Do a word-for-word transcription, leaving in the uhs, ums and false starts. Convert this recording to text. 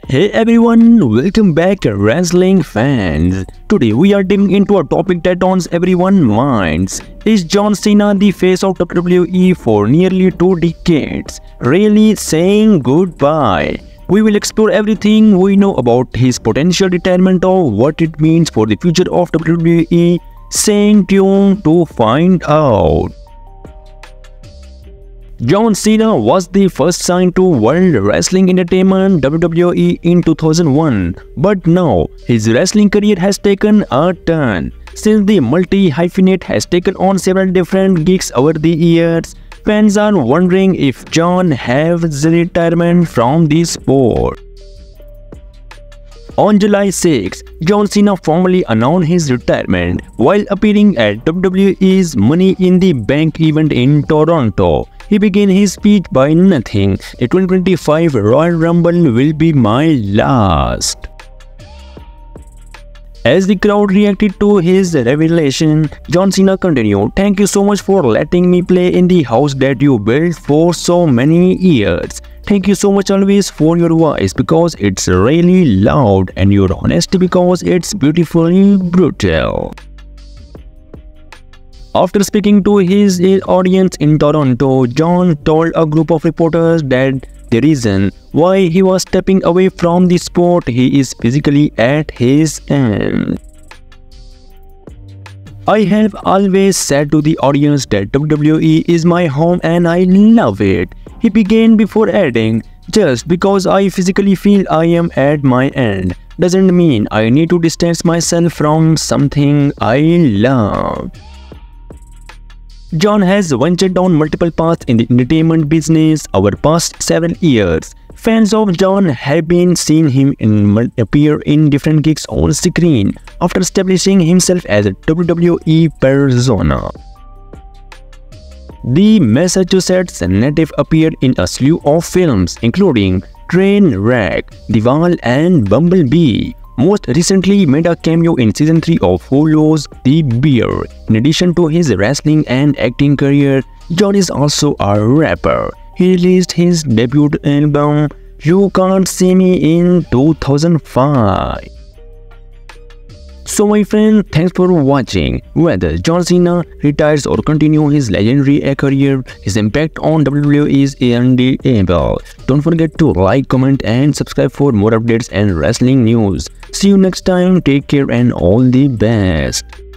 Hey everyone, welcome back wrestling fans. Today we are diving into a topic that on everyone's minds. Is John Cena the face of W W E for nearly two decades, really saying goodbye? We will explore everything we know about his potential retirement or what it means for the future of W W E. Stay tuned to find out. John Cena was the first signed to World Wrestling Entertainment W W E in two thousand one, but now his wrestling career has taken a turn. Since the multi-hyphenate has taken on several different gigs over the years, fans are wondering if John has retirement from the sport. On July sixth, John Cena formally announced his retirement while appearing at W W E's Money in the Bank event in Toronto. He began his speech by nothing, "The twenty twenty-five Royal Rumble will be my last." As the crowd reacted to his revelation, John Cena continued, "Thank you so much for letting me play in the house that you built for so many years. Thank you so much always for your voice because it's really loud and your honesty because it's beautifully brutal." After speaking to his audience in Toronto, John told a group of reporters that the reason why he was stepping away from the sport, he is physically at his end. "I have always said to the audience that W W E is my home and I love it," he began before adding, "Just because I physically feel I am at my end doesn't mean I need to distance myself from something I love." John has ventured down multiple paths in the entertainment business over past several years. Fans of John have been seeing him in, appear in different gigs on screen after establishing himself as a W W E persona. The Massachusetts native appeared in a slew of films including Trainwreck, The Wall and Bumblebee. Most recently made a cameo in season three of Hulu's The Bear. In addition to his wrestling and acting career, John is also a rapper. He released his debut album You Can't See Me in two thousand five. So my friend, thanks for watching. Whether John Cena retires or continues his legendary career, his impact on W W E is undeniable. Don't forget to like, comment and subscribe for more updates and wrestling news. See you next time. Take care and all the best.